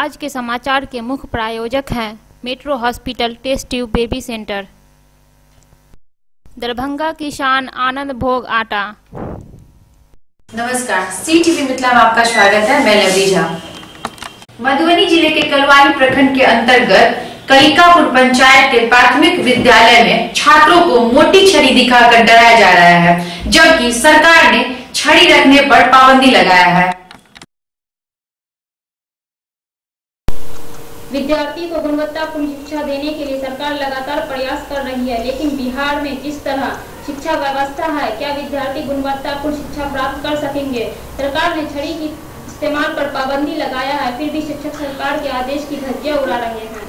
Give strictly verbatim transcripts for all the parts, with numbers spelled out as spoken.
आज के समाचार के मुख्य प्रायोजक हैं metro hospital test tube baby centre, Darbhanga की शान आनंद भोग आटा। नमस्कार, सी टीवी मिथिला में आपका स्वागत है। मैं लवली झा। मधुबनी जिले के कलवाही प्रखंड के अंतर्गत कलिकापुर पंचायत के प्राथमिक विद्यालय में छात्रों को मोटी छड़ी दिखाकर डराया जा रहा है, जबकि सरकार ने छड़ी रखने पर पाबंदी लगाया है। विद्यार्थी को गुणवत्तापूर्ण शिक्षा देने के लिए सरकार लगातार प्रयास कर रही है, लेकिन बिहार में जिस तरह शिक्षा व्यवस्था है, क्या विद्यार्थी गुणवत्तापूर्ण शिक्षा प्राप्त कर सकेंगे? सरकार ने छड़ी की इस्तेमाल पर पाबंदी लगाया है, फिर भी शिक्षक सरकार के आदेश की धज्जियां उड़ा रहे हैं।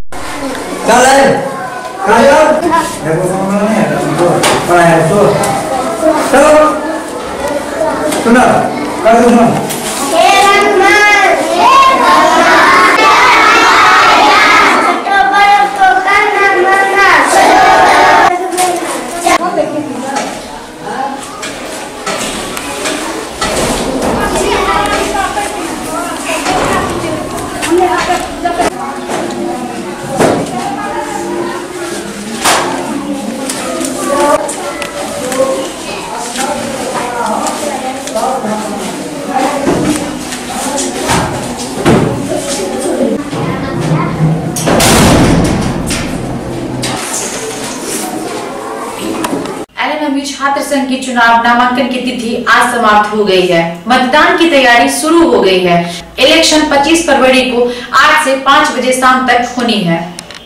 छात्र संघ की चुनाव नामांकन की तिथि आज समाप्त हो गई है। मतदान की तैयारी शुरू हो गई है। इलेक्शन पच्चीस फरवरी को आज से पाँच बजे शाम तक होनी है।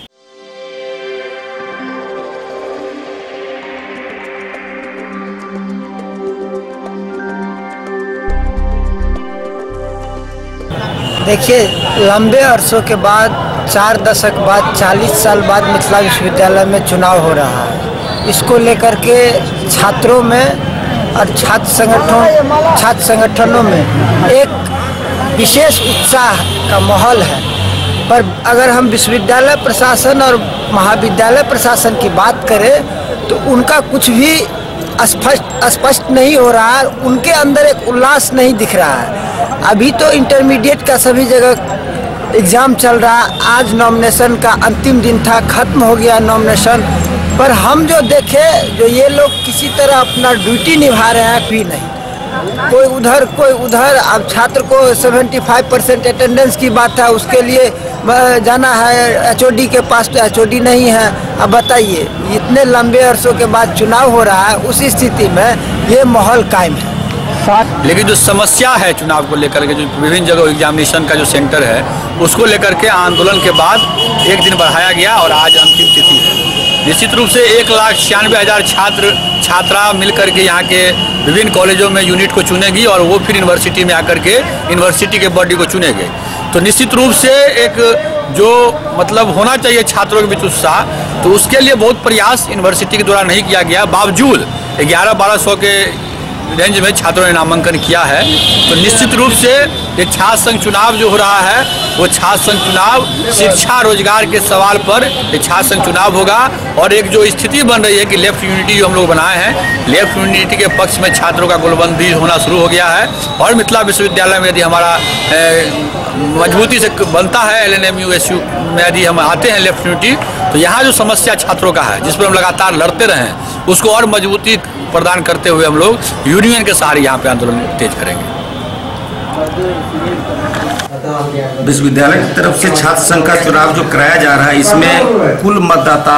देखिए, लंबे अरसों के बाद, चार दशक बाद, चालीस साल बाद मिथिला विश्वविद्यालय में चुनाव हो रहा है। इसको लेकर के छात्रों में और छात्र संगठनों छात्र संगठनों में एक विशेष उत्साह का माहौल है। पर अगर हम विश्वविद्यालय प्रशासन और महाविद्यालय प्रशासन की बात करें तो उनका कुछ भी स्पष्ट स्पष्ट नहीं हो रहा है। उनके अंदर एक उल्लास नहीं दिख रहा है। अभी तो इंटरमीडिएट का सभी जगह एग्ज़ाम चल रहा है। आज नॉमिनेशन का अंतिम दिन था, खत्म हो गया नॉमिनेशन। पर हम जो देखे, जो ये लोग किसी तरह अपना ड्यूटी निभा रहे हैं, भी नहीं, कोई उधर कोई उधर। अब छात्र को पचहत्तर परसेंट अटेंडेंस की बात है, उसके लिए जाना है एच ओ डी के पास, तो एच ओ डी नहीं है। अब बताइए, इतने लंबे अरसों के बाद चुनाव हो रहा है, उस स्थिति में ये माहौल कायम है। लेकिन जो समस्या है चुनाव को लेकर के, जो विभिन्न जगह एग्जामिनेशन का जो सेंटर है, उसको लेकर के आंदोलन के बाद एक दिन बढ़ाया गया और आज अंतिम तिथि है। निश्चित रूप से एक लाख छियानवे हज़ार छात्र छात्रा मिलकर के यहाँ के विभिन्न कॉलेजों में यूनिट को चुनेगी और वो फिर यूनिवर्सिटी में आकर के यूनिवर्सिटी के बॉडी को चुनेंगे। तो निश्चित रूप से एक जो मतलब होना चाहिए छात्रों के बीच उत्साह, तो उसके लिए बहुत प्रयास यूनिवर्सिटी के द्वारा नहीं किया गया। बावजूद ग्यारह बारह सौ के रेंज में छात्रों ने नामांकन किया है। तो निश्चित रूप से ये छात्र संघ चुनाव जो हो रहा है, वो छात्र संघ चुनाव शिक्षा रोजगार के सवाल पर ये छात्र संघ चुनाव होगा। और एक जो स्थिति बन रही है कि लेफ्ट यूनिटी जो हम लोग बनाए हैं, लेफ्ट यूनिटी के पक्ष में छात्रों का गोलबंदी होना शुरू हो गया है। और मिथिला विश्वविद्यालय में यदि हमारा मजबूती से बनता है, L N M U S U में यदि हम आते हैं लेफ्ट यूनिटी, तो यहाँ जो समस्या छात्रों का है, जिस पर हम लगातार लड़ते रहे, उसको और मजबूती प्रदान करते हुए हम लोग यूनियन के सहारे यहाँ पे आंदोलन तेज करेंगे। विश्वविद्यालय की तरफ से छात्र संघ का चुनाव जो कराया जा रहा है, इसमें कुल मतदाता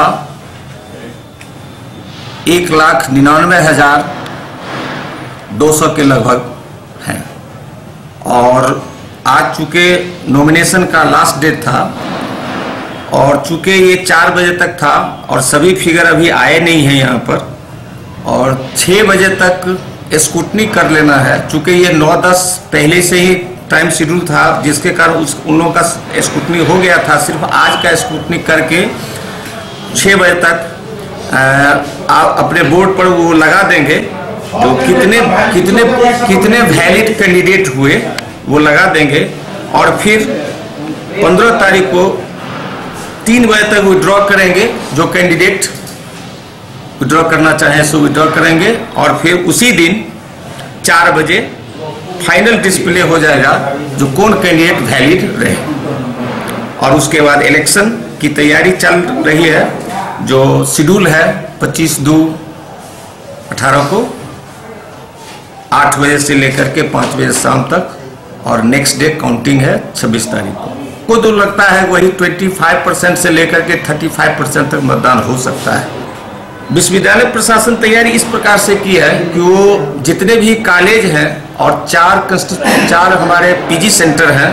एक लाख निन्यानवे हजार दो सौ के लगभग हैं। और आज चूंकि नॉमिनेशन का लास्ट डेट था और चूंकि ये चार बजे तक था और सभी फिगर अभी आए नहीं हैं यहाँ पर, और छः बजे तक स्कूटनी कर लेना है। चूंकि ये नौ दस पहले से ही टाइम शेड्यूल था, जिसके कारण उस उन लोगों का स्कूटनी हो गया था। सिर्फ आज का स्कूटनी करके छः बजे तक आप अपने बोर्ड पर वो लगा देंगे, तो कितने कितने कितने वैलिड कैंडिडेट हुए वो लगा देंगे। और फिर पंद्रह तारीख को तीन बजे तक विड्रॉ करेंगे। जो कैंडिडेट विड्रॉ करना चाहें सो विड्रॉ करेंगे, और फिर उसी दिन चार बजे फाइनल डिस्प्ले हो जाएगा जो कौन कैंडिडेट वैलिड रहे। और उसके बाद इलेक्शन की तैयारी चल रही है। जो शेड्यूल है पच्चीस दो अठारह को आठ बजे से लेकर के पाँच बजे शाम तक, और नेक्स्ट डे काउंटिंग है छब्बीस तारीख को। को तो लगता है वही पच्चीस परसेंट से लेकर के पैंतीस परसेंट तक मतदान हो सकता है। विश्वविद्यालय प्रशासन तैयारी इस प्रकार से की है कि वो जितने भी कॉलेज हैं और चार चार हमारे पीजी सेंटर हैं,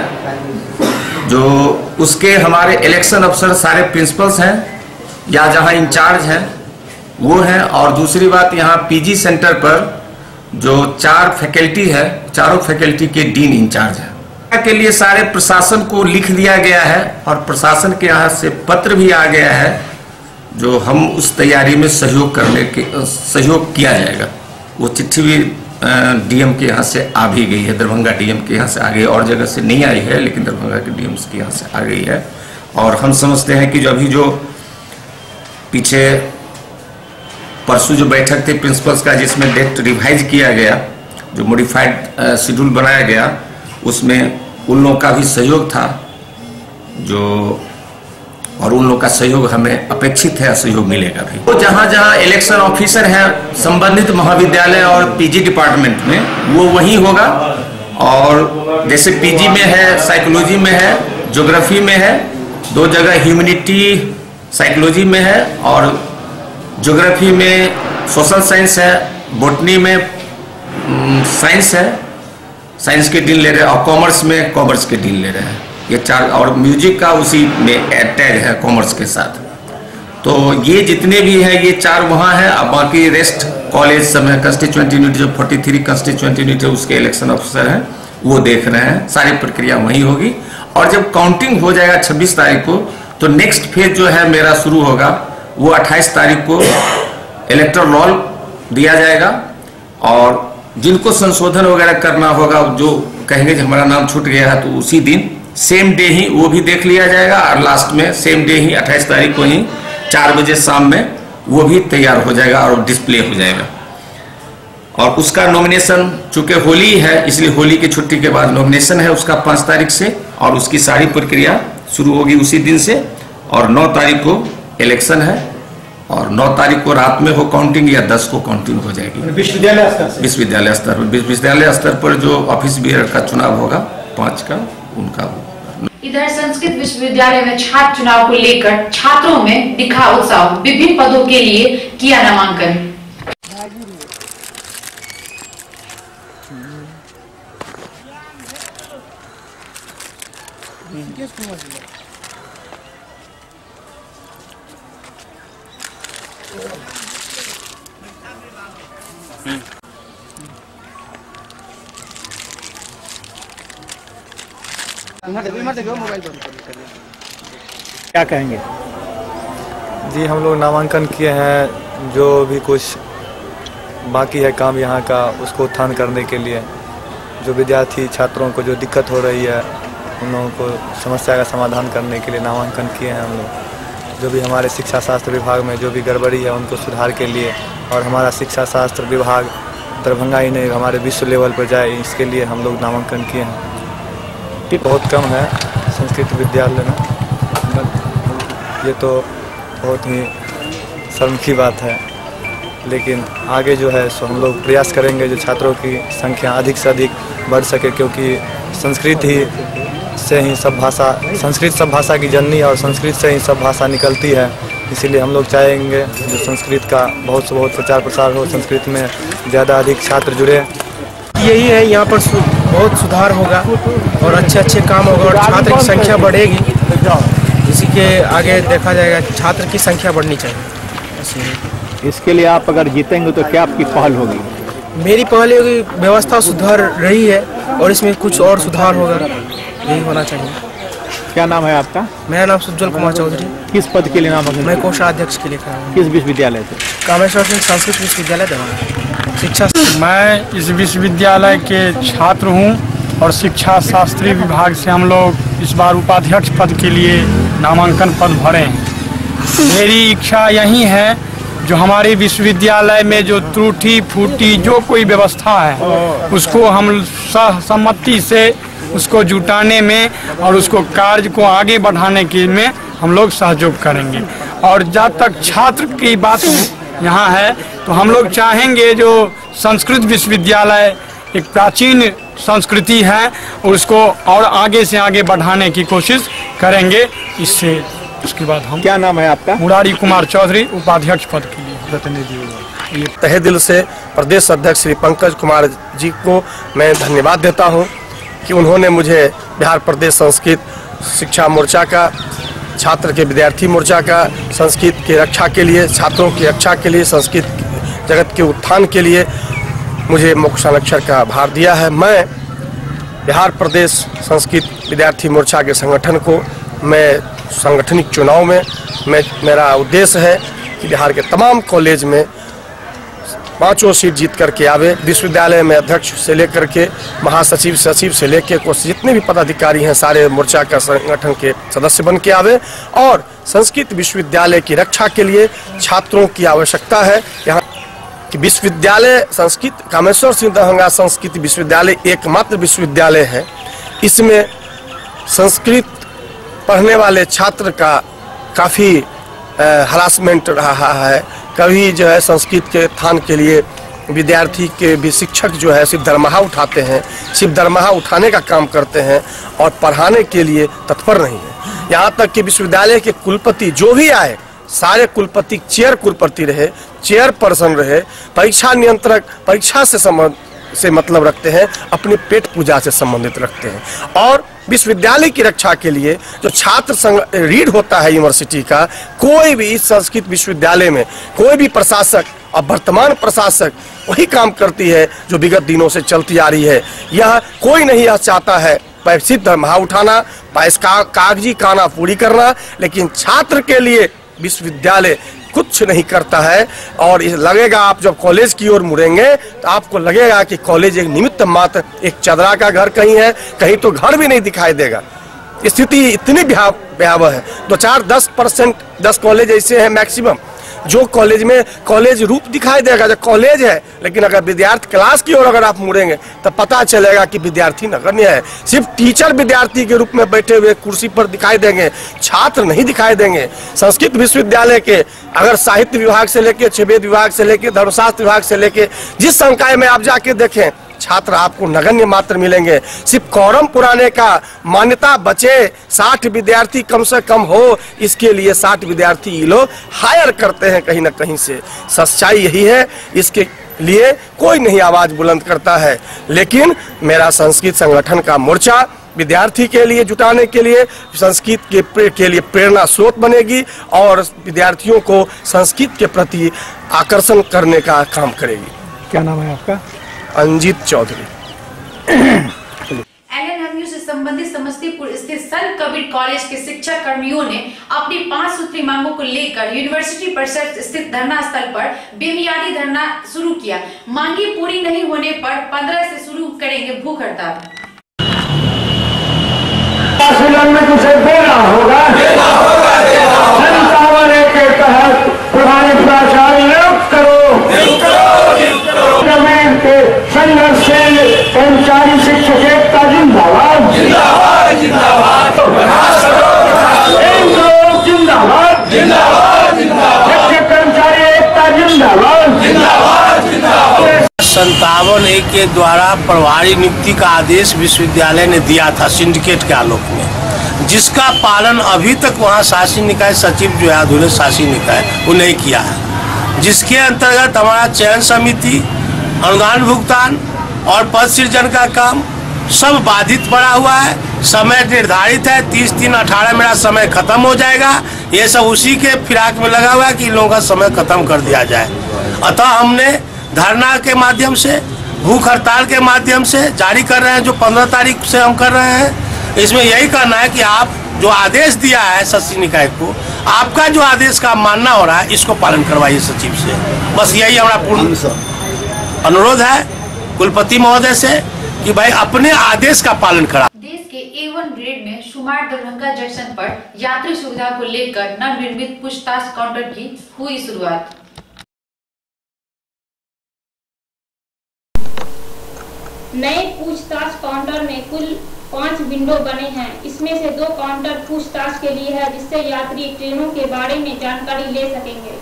जो उसके हमारे इलेक्शन अफसर सारे प्रिंसिपल्स हैं या जहां इंचार्ज हैं वो हैं, और दूसरी बात यहाँ पीजी सेंटर पर जो चार फैकल्टी है, चारों फैकल्टी के डीन इंचार्ज हैं। के लिए सारे प्रशासन को लिख दिया गया है और प्रशासन के यहाँ से पत्र भी आ गया है, जो हम उस तैयारी में सहयोग करने के सहयोग किया जाएगा। वो चिट्ठी भी डीएम के यहाँ से आ भी गई है, दरभंगा डीएम के यहाँ से आ गई, और जगह से नहीं आई है लेकिन दरभंगा के डीएम के यहाँ से आ गई है। और हम समझते हैं कि जो अभी जो पीछे परसों जो बैठक थी प्रिंसिपल्स का, जिसमें डेट रिवाइज किया गया, जो मॉडिफाइड शेड्यूल बनाया गया, उसमें उन लोगों का भी सहयोग था, जो और उन लोगों का सहयोग हमें अपेक्षित है, सहयोग मिलेगा भी। तो जहाँ जहाँ इलेक्शन ऑफिसर है संबंधित महाविद्यालय और पीजी डिपार्टमेंट में, वो वहीं होगा। और जैसे पीजी में है, साइकोलॉजी में है, ज्योग्राफी में है, दो जगह ह्यूमैनिटी साइकोलॉजी में है, और ज्योग्राफी में सोशल साइंस है, बॉटनी में साइंस है, साइंस के डीन ले रहे हैं, और कॉमर्स में कॉमर्स के डीन ले रहे हैं। ये चार, और म्यूजिक का उसी में टैग है कॉमर्स के साथ। तो ये जितने भी हैं ये चार वहाँ हैं, अब बाकी रेस्ट कॉलेज सब है। कंस्टिट्यूएंट यूनिट जो तैंतालीस कंस्टिट्यूएंट यूनिट है उसके इलेक्शन ऑफिसर हैं, वो देख रहे हैं। सारी प्रक्रिया वहीं होगी, और जब काउंटिंग हो जाएगा छब्बीस तारीख को, तो नेक्स्ट फेज जो है मेरा शुरू होगा, वो अट्ठाईस तारीख को इलेक्टोरल रोल दिया जाएगा, और जिनको संशोधन वगैरह करना होगा, जो कहेंगे कि हमारा नाम छूट गया है, तो उसी दिन सेम डे ही वो भी देख लिया जाएगा, और लास्ट में सेम डे ही अट्ठाईस तारीख को ही चार बजे शाम में वो भी तैयार हो जाएगा और डिस्प्ले हो जाएगा। और उसका नॉमिनेशन, चूंकि होली है इसलिए होली की छुट्टी के बाद नॉमिनेशन है उसका पाँच तारीख से, और उसकी सारी प्रक्रिया शुरू होगी उसी दिन से। और नौ तारीख को इलेक्शन है, और नौ तारीख को रात में हो काउंटिंग, या दस को काउंटिंग हो जाएगी विश्वविद्यालय स्तर विश्वविद्यालय स्तर पर विश्वविद्यालय स्तर पर जो ऑफिस बियर का चुनाव होगा पांच का, उनका होगा। इधर संस्कृत विश्वविद्यालय में छात्र चुनाव को लेकर छात्रों में दिखा उत्साह, विभिन्न पदों के लिए किया नामांकन। क्या कहेंगे जी? हम लोग नामांकन किए हैं, जो भी कुछ बाकी है काम यहाँ का उसको उत्थान करने के लिए, जो विद्यार्थी छात्रों को जो दिक्कत हो रही है उन लोगों को समस्या का समाधान करने के लिए नामांकन किए हैं हम लोग। जो भी हमारे शिक्षा शास्त्र विभाग में जो भी गड़बड़ी है उनको सुधार के लिए, और हमारा शिक्षा शास्त्र विभाग दरभंगा ही नहीं हमारे विश्व लेवल पर जाए, इसके लिए हम लोग नामांकन किए हैं। बहुत कम है संस्कृत विद्यालय में, ये तो बहुत ही शर्म की बात है, लेकिन आगे जो है सो हम लोग प्रयास करेंगे जो छात्रों की संख्या अधिक से अधिक बढ़ सके, क्योंकि संस्कृत ही से ही सब भाषा, संस्कृत सब भाषा की जननी, और संस्कृत से ही सब भाषा निकलती है। इसीलिए हम लोग चाहेंगे जो संस्कृत का बहुत से बहुत प्रचार प्रसार हो, संस्कृत में ज़्यादा अधिक छात्र जुड़े। यही है, यहाँ पर सु, बहुत सुधार होगा और अच्छे अच्छे काम होगा, और छात्र की संख्या बढ़ेगी। इसी के आगे देखा जाएगा, छात्र की संख्या बढ़नी चाहिए। इसके लिए आप अगर जीतेंगे तो क्या आपकी पहल होगी? मेरी पहल होगी, व्यवस्था सुधार रही है और इसमें कुछ और सुधार होगा, यही होना चाहिए। क्या नाम है आपका? मेरा नाम सुज्जल कुमार चौधरी। किस पद के लिए नामांकन? मैं कोषाध्यक्ष के लिए खड़ा हूँ। किस विश्वविद्यालय से? कामेश्वर सिंह संस्कृत विश्वविद्यालय दरभंगा। शिक्षा मैं इस विश्वविद्यालय के छात्र हूँ और शिक्षा शास्त्री विभाग से हम लोग इस बार उपाध्यक्ष पद के लिए नामांकन पद भरे हैं। मेरी इच्छा यही है जो हमारे विश्वविद्यालय में जो त्रुटि फूटी जो कोई व्यवस्था है उसको हम सहसम्मति से उसको जुटाने में और उसको कार्य को आगे बढ़ाने के में हम लोग सहयोग करेंगे। और जब तक छात्र की बात यहाँ है तो हम लोग चाहेंगे जो संस्कृत विश्वविद्यालय एक प्राचीन संस्कृति है उसको और आगे से आगे बढ़ाने की कोशिश करेंगे। इससे उसके बाद हम, क्या नाम है आपका? मुरारी कुमार चौधरी, उपाध्यक्ष पद के लिए प्रतिनिधि होगा। ये तहे दिल से प्रदेश अध्यक्ष श्री पंकज कुमार जी को मैं धन्यवाद देता हूं कि उन्होंने मुझे बिहार प्रदेश संस्कृत शिक्षा मोर्चा का, छात्र के विद्यार्थी मोर्चा का, संस्कृत की रक्षा के लिए, छात्रों की रक्षा के लिए, संस्कृत जगत के उत्थान के लिए मुझे मुख्य संरक्षक का भार दिया है। मैं बिहार प्रदेश संस्कृत विद्यार्थी मोर्चा के संगठन को मैं सांगठनिक चुनाव में मैं मेरा उद्देश्य है कि बिहार के तमाम कॉलेज में पांचों सीट जीत करके आवे। विश्वविद्यालय में अध्यक्ष से लेकर के महासचिव, सचिव से लेकर को जितने भी पदाधिकारी हैं सारे मोर्चा का संगठन के सदस्य बन के आवे। और संस्कृत विश्वविद्यालय की रक्षा के लिए छात्रों की आवश्यकता है। यहाँ कि विश्वविद्यालय संस्कृत कामेश्वर सिंह दरभंगा संस्कृत विश्वविद्यालय एकमात्र विश्वविद्यालय है, इसमें संस्कृत पढ़ने वाले छात्र का काफ़ी हरासमेंट रहा है। कभी जो है संस्कृत के उत्थान के लिए विद्यार्थी के भी शिक्षक जो है सिर्फ दरमाहा उठाते हैं, सिर्फ दरमाहा उठाने का काम करते हैं और पढ़ाने के लिए तत्पर नहीं है। यहाँ तक कि विश्वविद्यालय के कुलपति जो भी आए सारे कुलपति चेयर कुलपति रहे, चेयर पर्सन रहे, परीक्षा नियंत्रक परीक्षा से संबंध से मतलब रखते हैं, अपने पेट पूजा से संबंधित रखते हैं। और विश्वविद्यालय की रक्षा के लिए जो छात्र संघ रीड होता है यूनिवर्सिटी का, कोई भी इस संस्कृत विश्वविद्यालय में कोई भी प्रशासक और वर्तमान प्रशासक वही काम करती है जो विगत दिनों से चलती आ रही है। यह कोई नहीं यह चाहता है पैसे दरमाहा उठाना, पैस का कागजी काना पूरी करना, लेकिन छात्र के लिए विश्वविद्यालय कुछ नहीं करता है। और लगेगा आप जब कॉलेज की ओर मुड़ेंगे तो आपको लगेगा कि कॉलेज एक निमित्त मात्र एक चदरा का घर कहीं है, कहीं तो घर भी नहीं दिखाई देगा। स्थिति इतनी भयावह है। दो चार दस परसेंट दस कॉलेज ऐसे हैं मैक्सिमम जो कॉलेज में कॉलेज रूप दिखाई देगा, जो कॉलेज है, लेकिन अगर विद्यार्थी क्लास की ओर अगर आप मुड़ेंगे तो पता चलेगा कि विद्यार्थी नगण्य है। सिर्फ टीचर विद्यार्थी के रूप में बैठे हुए कुर्सी पर दिखाई देंगे, छात्र नहीं दिखाई देंगे। संस्कृत विश्वविद्यालय के अगर साहित्य विभाग से लेके, छेवेद विभाग से लेके, धर्मशास्त्र विभाग से लेके जिस संकाय में आप जाके देखें, छात्र आपको नगण्य मात्र मिलेंगे। सिर्फ कौरम पुराने का मान्यता बचे, साठ विद्यार्थी कम से कम हो, इसके लिए साठ विद्यार्थी ये लोग हायर करते हैं कहीं ना कहीं से। सच्चाई यही है, इसके लिए कोई नहीं आवाज बुलंद करता है। लेकिन मेरा संस्कृत संगठन का मोर्चा विद्यार्थी के लिए जुटाने के लिए, संस्कृत के प्रे, के लिए प्रेरणा स्रोत बनेगी और विद्यार्थियों को संस्कृत के प्रति आकर्षण करने का काम करेगी। क्या नाम है आपका? अंजित चौधरी। एलएनएमयू से संबंधित समस्तीपुर स्थित संत कबीर कॉलेज के शिक्षा कर्मियों ने अपनी पांच सूत्री मांगों को लेकर यूनिवर्सिटी परिसर स्थित धरना स्थल पर बेमियादी धरना शुरू किया। मांगे पूरी नहीं होने पर पंद्रह से शुरू करेंगे भूख हड़ताल। में तुझे देना होगा, संतावन के तहत प्रभारी प्राचार्य नियुक्त करो। जमीन के संघर्ष से कर्मचारी शिक्षक एकता जिंदाबाद, जिंदाबाद, जिंदाबाद, जिंदाबाद, जिंदाबाद, शिक्षक कर्मचारी एकता जिंदाबाद, जिंदाबाद, जिंदाबाद। संतावन ए के द्वारा प्रभारी नियुक्ति का आदेश विश्वविद्यालय ने दिया था सिंडिकेट के आलोक में, जिसका पालन अभी तक वहाँ शासी निकाय सचिव जो है अधूरे शासी निकाय वो नहीं किया है, जिसके अंतर्गत हमारा चयन समिति, अनुदान भुगतान और पद सृजन का काम सब बाधित पड़ा हुआ है। समय निर्धारित है, तीस तीन अठारह मेरा समय खत्म हो जाएगा। ये सब उसी के फिराक में लगा हुआ है कि इन लोगों का समय खत्म कर दिया जाए। अतः हमने धरना के माध्यम से, भूख हड़ताल के माध्यम से जारी कर रहे हैं, जो पंद्रह तारीख से हम कर रहे हैं। इसमें यही करना है कि आप जो आदेश दिया है शासी निकाय को, आपका जो आदेश का मानना हो रहा है इसको पालन करवाइए सचिव से। बस यही हमारा पूर्ण अनुरोध है कुलपति महोदय से कि भाई अपने आदेश का पालन करा। देश के ए वन ग्रेड में शुमार दरभंगा जंक्शन पर यात्री सुविधा को लेकर नवनिर्मित पूछताछ काउंटर की हुई शुरुआत। नए पूछताछ काउंटर में कुल पांच विंडो बने हैं। इसमें से दो काउंटर पूछताछ के लिए है, जिससे यात्री ट्रेनों के बारे में जानकारी ले सकेंगे।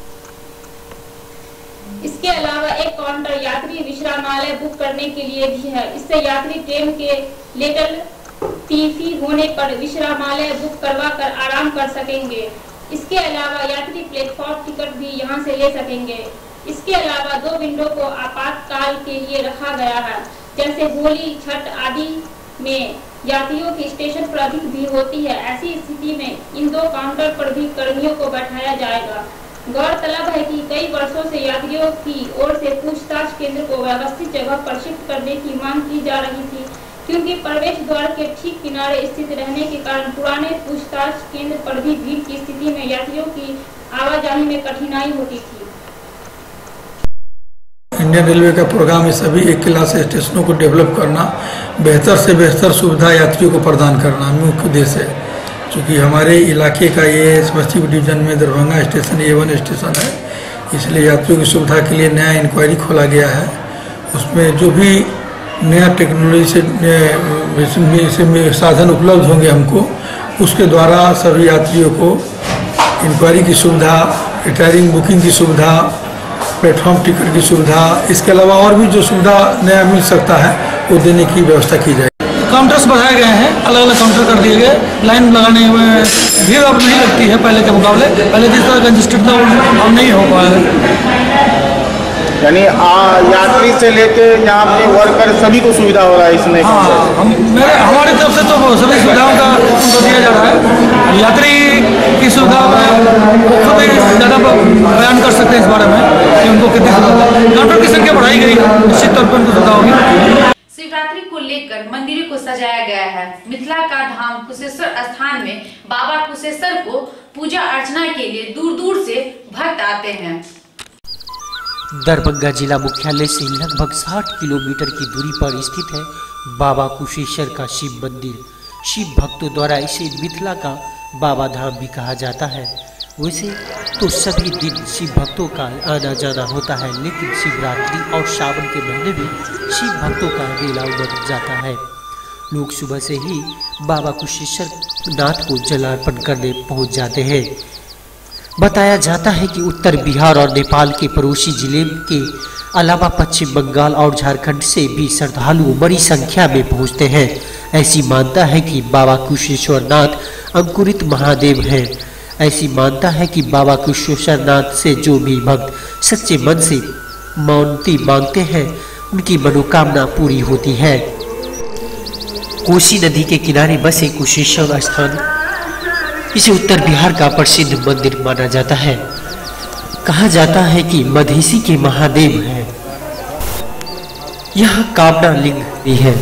इसके अलावा एक काउंटर यात्री विश्रामालय बुक करने के लिए भी है। इससे यात्री ट्रेन के लेटल टीफी होने पर विश्रामालय बुक करवा कर आराम कर सकेंगे। इसके अलावा यात्री प्लेटफॉर्म टिकट भी यहां से ले सकेंगे। इसके अलावा दो विंडो को आपातकाल के लिए रखा गया है, जैसे होली, छठ आदि में यात्रियों की स्टेशन पर अधिक भीड़ होती है। ऐसी स्थिति में इन दो काउंटर पर भी कर्मियों को बैठाया जाएगा। गौरतलब है कि कई वर्षों से यात्रियों की ओर से पूछताछ केंद्र को व्यवस्थित जगह पर शिफ्ट करने की मांग की जा रही थी, क्योंकि प्रवेश द्वार के ठीक किनारे स्थित रहने के कारण पुराने पूछताछ केंद्र पर भी भीड़ की स्थिति में यात्रियों की आवाजाही में कठिनाई होती थी। इंडियन रेलवे का प्रोग्राम है सभी एक क्लास स्टेशनों को डेवलप करना, बेहतर से बेहतर सुविधा यात्रियों को प्रदान करना मुख्य उद्देश्य है। चूँकि हमारे इलाके का ये समस्तीपुर डिवीजन में Darbhanga station A one station है, इसलिए यात्रियों की सुविधा के लिए नया इंक्वायरी खोला गया है। उसमें जो भी नया टेक्नोलॉजी से साधन उपलब्ध होंगे हमको, उसके द्वारा सभी यात्रियों को इंक्वायरी की सुविधा, रिटायरिंग बुकिंग की सुविधा, प्लेटफॉर्म टिकट की सुविधा, इसके अलावा और भी जो सुविधा नया मिल सकता है वो देने की व्यवस्था की जाए। काउंटर्स बढ़ाए गए हैं, अलग अलग काउंटर कर दिए गए। लाइन लगाने में भीड़ अब नहीं लगती है पहले के मुकाबले। पहले जिस तरह कंजेस्टेड था अब नहीं हो पाया। यानी यात्री से लेके यहाँ पे वर्कर सभी को सुविधा हो रहा है इसमें। हाँ, हम मेरे हमारी तरफ से तो सभी सुविधाओं का उनको दिया जा रहा है। यात्री की सुविधा खुद ही ज़्यादा बयान कर सकते हैं इस बारे में कि उनको कितनी सुविधा। काउंटर की संख्या बढ़ाई गई है, निश्चित तौर पर उनको सुविधा होगी। शिवरात्रि को लेकर मंदिरों को सजाया गया है। मिथिला का धाम कुशेश्वर स्थान में बाबा कुशेश्वर को पूजा अर्चना के लिए दूर दूर से भक्त आते हैं। दरभंगा जिला मुख्यालय से लगभग साठ किलोमीटर की दूरी पर स्थित है बाबा कुशेश्वर का शिव मंदिर। शिव भक्तों द्वारा इसे मिथिला का बाबा धाम भी कहा जाता है। वैसे तो सभी दिन शिव भक्तों का आना जाना होता है, लेकिन शिवरात्रि और सावन के महीने में शिव भक्तों का मेला उमड़ जाता है। लोग सुबह से ही बाबा कुशेश्वर नाथ को जलार्पण करने पहुंच जाते हैं। बताया जाता है कि उत्तर बिहार और नेपाल के पड़ोसी जिले के अलावा पश्चिम बंगाल और झारखंड से भी श्रद्धालु बड़ी संख्या में पहुंचते हैं। ऐसी मान्यता है कि बाबा कुशेश्वर नाथ अंकुरित महादेव हैं। ऐसी मान्यता है कि बाबा कुशेश्वर नाथ से जो भी भक्त सच्चे मन से मानती मांगते हैं, उनकी मनोकामना पूरी होती है। कोसी नदी के किनारे बसे कुशेश्वर स्थान, इसे उत्तर बिहार का प्रसिद्ध मंदिर माना जाता है। कहा जाता है कि मधेसी के महादेव हैं। यहाँ कामना लिंग भी है।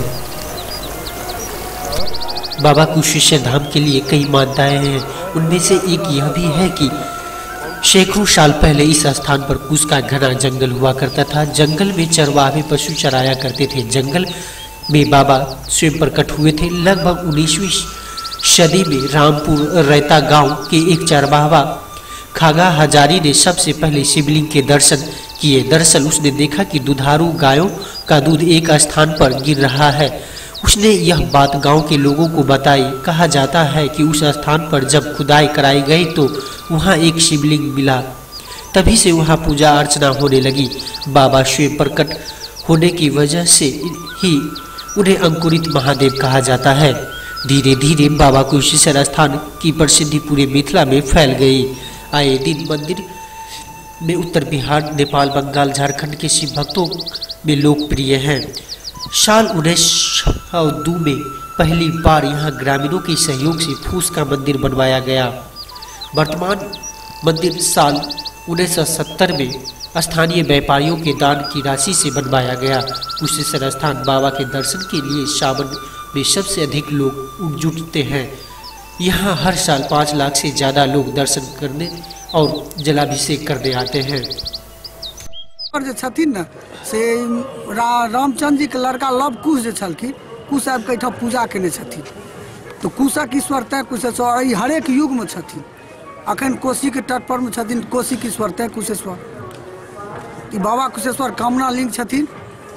बाबा कुशेश्वर धाम के लिए कई मान्यताएं हैं। उनमें से एक यह भी है कि सैकड़ों साल पहले इस स्थान पर कुश का घना जंगल हुआ करता था। जंगल में चरवाहे पशु चराया करते थे। जंगल में बाबा स्वयं प्रकट हुए थे। लगभग उन्नीसवीं सदी में रामपुर रैता गांव के एक चरवाहा खागा हजारी ने सबसे पहले शिवलिंग के दर्शन किए। दरअसल उसने देखा कि दुधारू गायों का दूध एक स्थान पर गिर रहा है। उसने यह बात गांव के लोगों को बताई। कहा जाता है कि उस स्थान पर जब खुदाई कराई गई तो वहां एक शिवलिंग मिला। तभी से वहां पूजा अर्चना होने लगी। बाबा स्वयं प्रकट होने की वजह से ही उन्हें अंकुरित महादेव कहा जाता है। धीरे धीरे बाबा कुशेश्वर स्थान की प्रसिद्धि पूरे मिथिला में फैल गई। आए दिन मंदिर में उत्तर बिहार, नेपाल, बंगाल, झारखंड के शिव भक्तों में लोकप्रिय हैं। साल उन्नीस सौ दो में पहली बार यहाँ ग्रामीणों के सहयोग से फूस का मंदिर बनवाया गया। वर्तमान मंदिर साल उन्नीस सौ सत्तर में स्थानीय व्यापारियों के दान की राशि से बनवाया गया। कुशेश्वर स्थान बाबा के दर्शन के लिए सावन में सबसे अधिक लोग जुटते हैं। यहाँ हर साल पाँच लाख से ज़्यादा लोग दर्शन करने और जलाभिषेक करने आते हैं। और जो छथिन ना से रा, रामचंद्र जी के लड़का लव कुश जो छलखिन, कुश आबि के एहिठाम पूजा केने छथिन। तो कुशक ईश्वर तय कुशेश्वर ई हरेक युग में छथिन। अखन कोसी के तट पर में छथिन कोसी के ईश्वर तय कुशेश्वर। ई बाबा कुशेश्वर कामना लिंग छथिन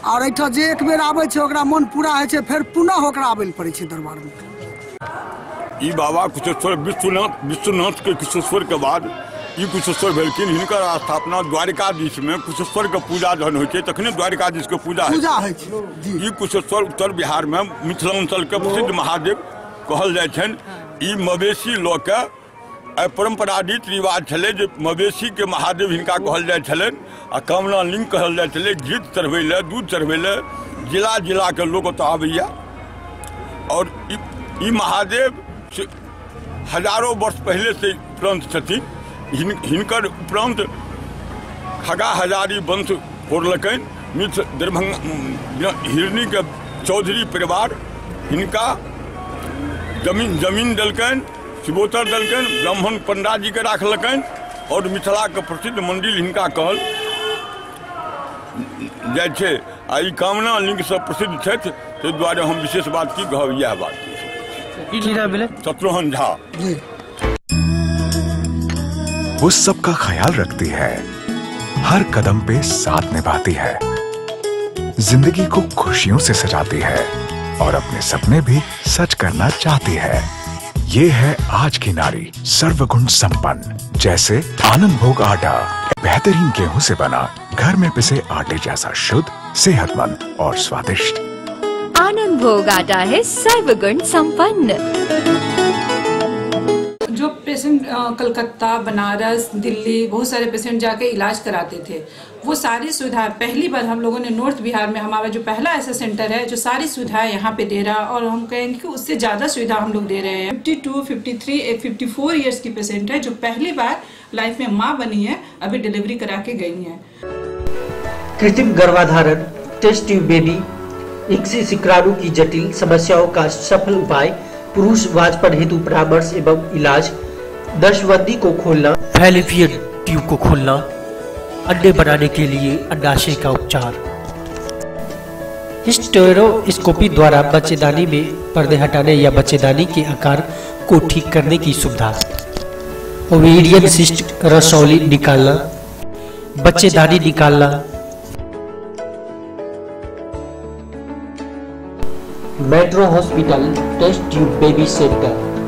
और एहिठाम जे एक बेर आबै छै ओकरा मन पूरा होइ छै, फिर पुनः ओकरा आबै पड़ै छै दरबार में। ई बाबा कुशेश्वर विश्वनाथ विश्वनाथ के कुशेश्वर के बाद ई कुशेश्वर भेलखिन। हिनकर स्थापना द्वारिकाधीश में कुशेश्वर के पूजा जहन होइ छै तखने द्वारिकाधीश के पूजा पूजा होइ छै। ई कुशेश्वर उत्तर बिहार में मिथिलांचल के प्रसिद्ध महादेव कहल जाइ छनि। ई मवेशी लऽ के परंपरागत रिवाज छलै जे मवेशी के महादेव हिनका कहल जाइ छलनि आ कामना लिंग कहल जाइ छलै। घृत चढ़बै लए, दूध चढ़बै लए जिला जिला के लोग ओतऽ आबैया और ई महादेव हजारों वर्ष पहले से उपरांत छथिन। हिन, हिनकर उपरांत खगा हजारी वंश फोड़लकनि। मित्र दरभंगा हिरनी के चौधरी परिवार हिनका जमीन जमीन देलकनि, शिवोतर देलकनि, ब्राह्मण पंडा जी के राखलकनि और मिथिला के प्रसिद्ध मंदिर हिनका कहल जाइ छै। आ ई कामना लिंग से प्रसिद्ध छथि, ताहि दुआरे हम विशेष बात की कहब इएह बात शत्रुघ्न झा। वो सबका ख्याल रखती है, हर कदम पे साथ निभाती है, जिंदगी को खुशियों से सजाती है और अपने सपने भी सच करना चाहती है। ये है आज की नारी, सर्वगुण संपन्न। जैसे आनंद भोग आटा, बेहतरीन गेहूं से बना, घर में पिसे आटे जैसा शुद्ध, सेहतमंद और स्वादिष्ट। आनंद भोग आटा है सर्वगुण संपन्न। जो पेशेंट कलकत्ता, बनारस, दिल्ली बहुत सारे पेशेंट जाके इलाज कराते थे, वो सारी सुविधाएं पहली बार हम लोगों ने नॉर्थ बिहार में हमारा जो पहला ऐसा सेंटर है जो सारी सुविधाएं यहाँ पे दे रहा, और हम कहेंगे कि उससे ज़्यादा सुविधा हम लोग दे रहे हैं। बावन, तिरेपन, एक चौवन इयर्स की पेशेंट है जो पहली बार लाइफ में माँ बनी है, अभी डिलीवरी करा के गई है। कृत्रिम गर्भाधारण, टेस्ट ट्यूब बेबी, इक्सी शुक्राणु की जटिल समस्याओं का सफल उपाय, पुरुष वाजपेयी हेतु परामर्श एवं इलाज, दर्शबंदी को खोलना, फैलोपियन ट्यूब को खोलना, अंडे बनाने के लिए अंडाशय का उपचार, हिस्टेरोस्कोपी द्वारा बच्चेदानी में पर्दे हटाने या बच्चेदानी के आकार को ठीक करने की सुविधा, ओवेरियन सिस्ट रसौली निकालना, बच्चेदानी निकालना, metro hospital test tube baby centre,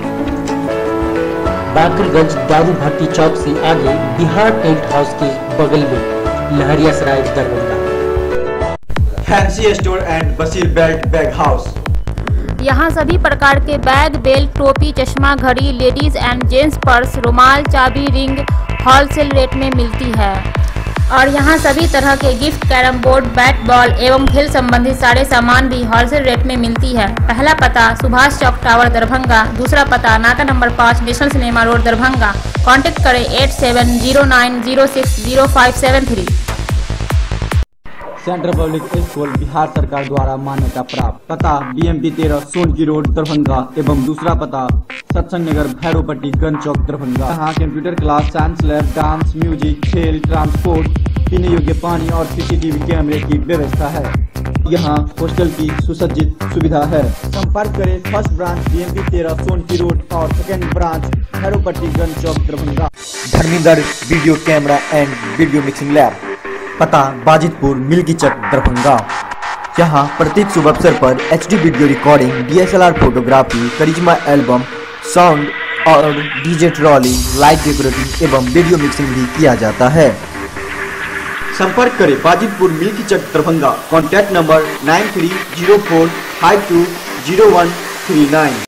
Bakarganj दारू भट्टी चौक से आगे बिहार टेंट हाउस के बगल में Laheriasarai Darbhanga. Fancy store and Bashir belt bag house. यहाँ सभी प्रकार के बैग, बेल्ट, टोपी, चश्मा, घड़ी, लेडीज एंड जेंट्स पर्स, रुमाल, चाबी, रिंग होलसेल रेट में मिलती है। और यहाँ सभी तरह के gift, carrom board, bat ball एवं खेल संबंधित सारे सामान भी होलसेल रेट में मिलती है। पहला पता सुभाष चौक टावर दरभंगा, दूसरा पता नाका नंबर पाँच national cinema road Darbhanga. Contact करें eight seven zero nine zero six zero five seven three. Central public school Bihar सरकार द्वारा मान्यता प्राप्त। पता बी एम पी तेरह सोनकी रोड दरभंगा एवं दूसरा पता सत्संग नगर भैरवपट्टी गंज चौक दरभंगा। यहाँ computer class, science lab, dance, music, खेल, ट्रांसपोर्ट, पीने योग्य पानी और सीसीटीवी कैमरे की व्यवस्था है। यहाँ हॉस्टल की सुसज्जित सुविधा है। संपर्क करें first branch B M P तेरह सोनकी रोड और सेकेंड ब्रांच भैरवपट्टी गंज चौक Darbhanga. Dharmendra video camera and video mixing lab. पता बाजितपुर मिल्की चक दरभंगा। यहाँ प्रत्येक शुभ अवसर पर H D video recording, D S L R photography, करिश्मा एल्बम, साउंड और डीजे ट्रॉली, लाइट डेकोरेटिंग एवं वीडियो मिक्सिंग भी किया जाता है। संपर्क करें Bajitpur milky Chak Darbhanga. Contact number nine three zero four five to zero one three nine.